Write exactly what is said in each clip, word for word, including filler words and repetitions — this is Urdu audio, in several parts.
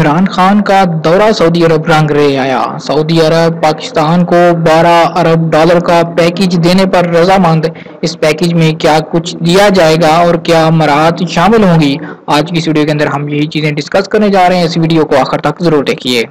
عمران خان کا دورہ سعودی عرب رنگ رے آیا۔ سعودی عرب پاکستان کو بارہ ارب ڈالر کا پیکیج دینے پر رضامند۔ اس پیکیج میں کیا کچھ دیا جائے گا اور کیا مراحت شامل ہوں گی؟ آج کی اس ویڈیو کے اندر ہم یہی چیزیں ڈسکس کرنے جا رہے ہیں۔ اس ویڈیو کو آخر تک ضرور دیکھیے۔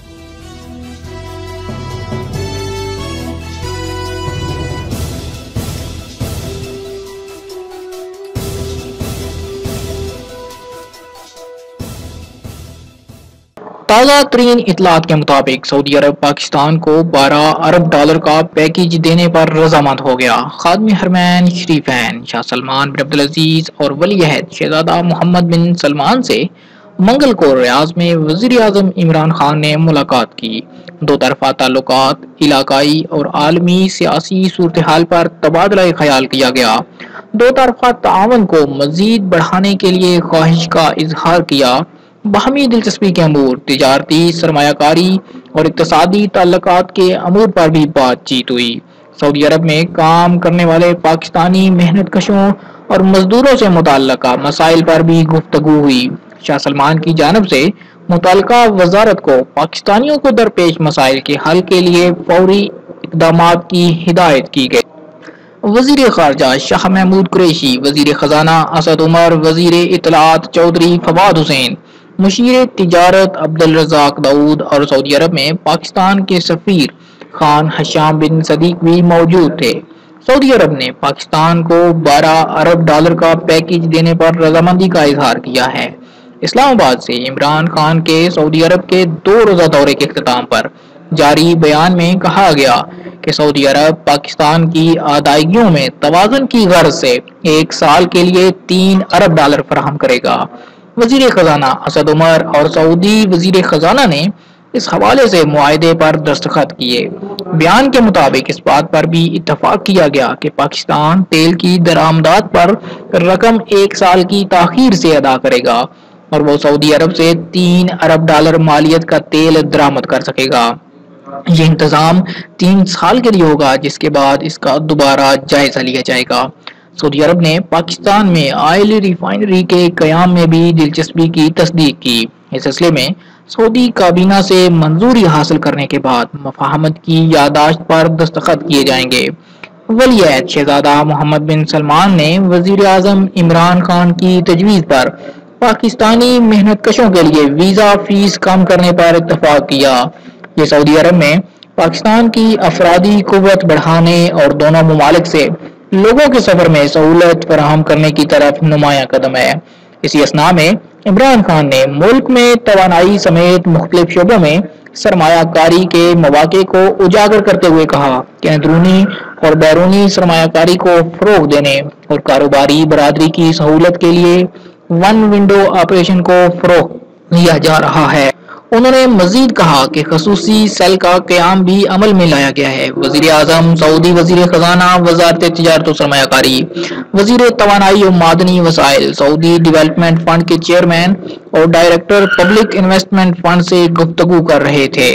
تازہ ترین اطلاعات کے مطابق سعودی عرب پاکستان کو بارہ ارب ڈالر کا پیکیج دینے پر رضامند ہو گیا۔ خادم حرمین شریفین شاہ سلمان بن عبدالعزیز اور ولی عہد شہزادہ محمد بن سلمان سے منگل کو ریاض میں وزیر اعظم عمران خان نے ملاقات کی۔ دو طرفہ تعلقات، علاقائی اور عالمی سیاسی صورتحال پر تبادلہ خیال کیا گیا۔ دو طرفہ تعاون کو مزید بڑھانے کے لیے خواہش کا اظہار کیا۔ باہمی دلچسپی کے امور، تجارتی سرمایہ کاری اور اقتصادی تعلقات کے امور پر بھی بات چیت ہوئی۔ سعودی عرب میں کام کرنے والے پاکستانی محنت کشوں اور مزدوروں سے متعلقہ مسائل پر بھی گفتگو ہوئی۔ شاہ سلمان کی جانب سے متعلقہ وزارت کو پاکستانیوں کو درپیش مسائل کے حل کے لیے فوری اقدامات کی ہدایت کی گئی۔ وزیر خارجہ شاہ محمود قریشی، وزیر خزانہ اسد عمر، وزیر اطلاعات چودھری فواد حسین، مشیر تجارت عبدالرزاق داؤد اور سعودی عرب میں پاکستان کے سفیر خان حشام بن صدیق بھی موجود تھے۔ سعودی عرب نے پاکستان کو بارہ ارب ڈالر کا پیکیج دینے پر رضامندی کا اظہار کیا ہے۔ اسلام آباد سے عمران خان کے سعودی عرب کے دو روزہ دورے کے اختتام پر جاری بیان میں کہا گیا کہ سعودی عرب پاکستان کی ادائیگیوں میں توازن کی غرض سے ایک سال کے لیے تین ارب ڈالر فراہم کرے گا۔ وزیر خزانہ اسد عمر اور سعودی وزیر خزانہ نے اس حوالے سے معاہدے پر دستخط کیے۔ بیان کے مطابق اس بات پر بھی اتفاق کیا گیا کہ پاکستان تیل کی درآمدات پر رقم ایک سال کی تاخیر سے ادا کرے گا اور وہ سعودی عرب سے تین ارب ڈالر مالیت کا تیل درآمد کر سکے گا۔ یہ انتظام تین سال کے لیے ہوگا، جس کے بعد اس کا دوبارہ جائزہ لیا جائے گا۔ سعودی عرب نے پاکستان میں آئل ریفائنری کے قیام میں بھی دلچسپی کی تصدیق کی۔ اس سلسلے میں سعودی کابینہ سے منظوری حاصل کرنے کے بعد مفاہمت کی یادداشت پر دستخط کیے جائیں گے۔ ولی عہد شہزادہ محمد بن سلمان نے وزیر اعظم عمران خان کی تجویز پر پاکستانی محنت کشوں کے لیے ویزا فیس کم کرنے پر اتفاق کیا۔ یہ سعودی عرب میں پاکستان کی افرادی قوت بڑھانے اور دونوں ممالک سے لوگوں کے سفر میں سہولت فراہم کرنے کی طرف نمایاں قدم ہے۔ اسی اثنا میں عمران خان نے ملک میں توانائی سمیت مختلف شعبوں میں سرمایہ کاری کے مواقع کو اجاگر کرتے ہوئے کہا کہ اندرونی اور بیرونی سرمایہ کاری کو فروغ دینے اور کاروباری برادری کی سہولت کے لیے ون ونڈو آپریشن کو فروغ دیا جا رہا ہے۔ انہوں نے مزید کہا کہ خصوصی سیل کا قیام بھی عمل میں لایا گیا ہے۔ وزیر اعظم، سعودی وزیر خزانہ، وزارت تجارت و سرمایہ کاری، وزیر توانائی و معدنی وسائل، سعودی ڈیولپمنٹ فنڈ کے چیئرمین اور ڈائریکٹر پبلک انویسٹمنٹ فنڈ سے گفتگو کر رہے تھے۔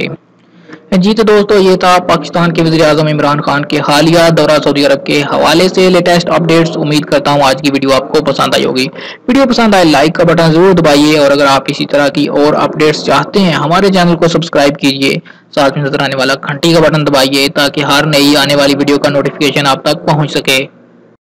جی تو دوستو، یہ تھا پاکستان کے وزیر اعظم عمران خان کے حالیہ دورہ سعودی عرب کے حوالے سے لیٹسٹ اپڈیٹس۔ امید کرتا ہوں آج کی ویڈیو آپ کو پسند آئی ہوگی۔ ویڈیو پسند آئے لائک کا بٹن ضرور دبائیے، اور اگر آپ اسی طرح کی اور اپڈیٹس چاہتے ہیں ہمارے چینل کو سبسکرائب کیجیے، ساتھ میں نظر آنے والا گھنٹی کا بٹن دبائیے تاکہ ہر نئی آنے والی ویڈیو کا نوٹیفیکیشن آپ تک پہنچ سکے۔